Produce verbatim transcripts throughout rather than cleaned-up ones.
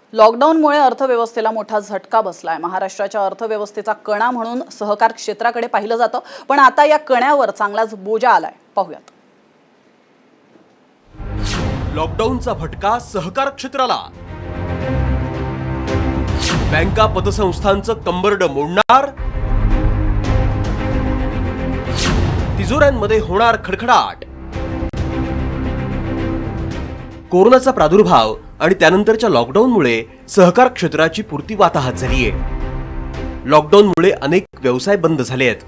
लॉकडाऊनमुळे अर्थव्यवस्थेला मोठा झटका बसलाय। महाराष्ट्राच्या अर्थव्यवस्थेचा कणा म्हणून सहकार क्षेत्राकडे पाहिलं जातं, पण आता या कण्यावर चांगलाच बोजा आलाय। पाहूयात। लॉकडाऊनचा फटका सहकार क्षेत्राला। बँका पतसंस्थांचं कंबरड मोडणार, तिजोऱ्यांमध्ये होणार खडखडाट। कोरोनाचा प्रादुर्भाव आणि त्यानंतरच्या लॉकडाऊनमुळे सहकार क्षेत्राची पुरती वाताहत झालीये। लॉकडाऊनमुळे अनेक व्यवसाय बंद झाले आहेत,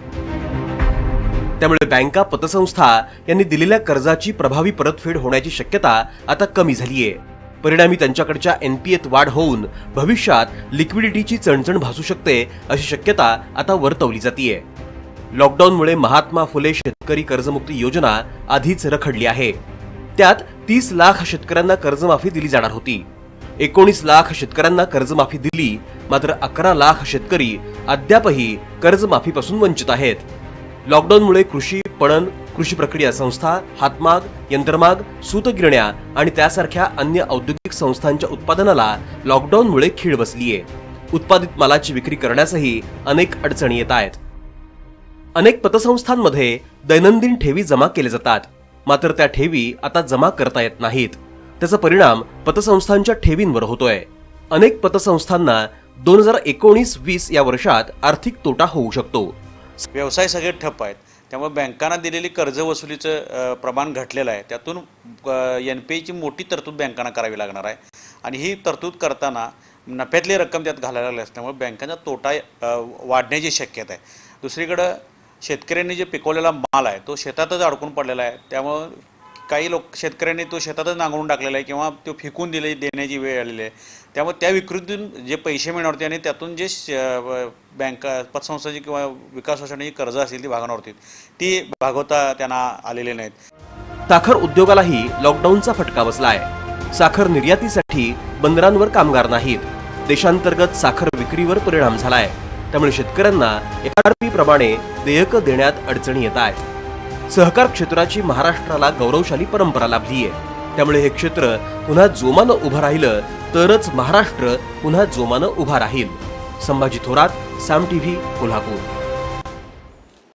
त्यामुळे बँका पतसंस्था यांनी दिलेल्या कर्जाची प्रभावी परतफेड होण्याची शक्यता आता कमी झालीये। परिणामी त्यांच्याकडच्या एनपीएत वाढ होऊन भविष्यात लिक्विडिटीची चणचण भासू शकते अशी शक्यता आता वर्तवली जातीये। लॉकडाऊनमुळे महात्मा फुले शेतकरी कर्जमुक्ती योजना आधीच रखडली आहे। त्यात तीस लाख शेतकऱ्यांना कर्जमाफी दिली जाणार होती। एकोणीस लाख शेतकऱ्यांना कर्जमाफी दिली, मात्र अकरा लाख शेतकरी अद्यापही कर्जमाफीपासून वंचित आहेत। लॉकडाऊनमुळे कृषी पणन, कृषी प्रक्रिया संस्था, हातमाग, यंत्रमाग, सूतगिरण्या आणि त्यासारख्या अन्य औद्योगिक संस्थांच्या उत्पादनाला लॉकडाऊनमुळे खीळ बसलीये। उत्पादित मालाची विक्री करण्यासही अनेक अडचणी येत आहेत। अनेक पतसंस्थांमध्ये दैनंदिन ठेवी जमा केले जातात, मात्र त्या ठेवी आता जमा करता येत नाहीत। त्याचा परिणाम पतसंस्थांच्या ठेवींवर होतोय। अनेक पतसंस्थांना दोन हजार एकोणीस वीस या वर्षात आर्थिक तोटा होऊ शकतो। व्यवसाय सगळे ठप्प आहेत, त्यामुळे बँकांना दिलेली कर्ज वसुलीचं प्रमाण घटलेलं आहे। त्यातून एनपीएची मोठी तरतूद बँकांना करावी लागणार आहे आणि ही तरतूद करताना नफ्यातली रक्कम त्यात घालायला लागली असल्यामुळे बँकांचा तोटा वाढण्याची शक्यता आहे। दुसरीकडे शेतकऱ्यांनी जे पिकवलेला माल आहे तो शेतातच अडकून पडलेला आहे, त्यामुळे काही लोक शेतकऱ्यांनी तो शेतातच नांगरून टाकलेला आहे किंवा तो फेकून दिले देण्याची वेळ आलेली आहे। त्यामुळे त्या विक्रीतून जे पैसे मिळणार होते आणि त्यातून जे बँका पतसंस्थाची किंवा विकास सोसायटीची कर्ज असतील ती भागवणार होती ती भागवता त्यांना आलेले नाहीत। साखर उद्योगालाही लॉकडाऊनचा फटका बसलाय। साखर निर्यातीसाठी बंदरांवर कामगार नाहीत। देशांतर्गत साखर विक्रीवर परिणाम झालाय, त्यामुळे शेतकऱ्यांना एमआरपी प्रमाणे देयक देण्यात अडचणी येत आहेत। सहकार क्षेत्राची महाराष्ट्राला गौरवशाली परंपरा लाभली आहे, त्यामुळे हे क्षेत्र पुन्हा जोमानं उभं राहिलं तरच महाराष्ट्र पुन्हा जोमानं उभा राहील। संभाजी थोरात, साम टीव्ही, कोल्हापूर।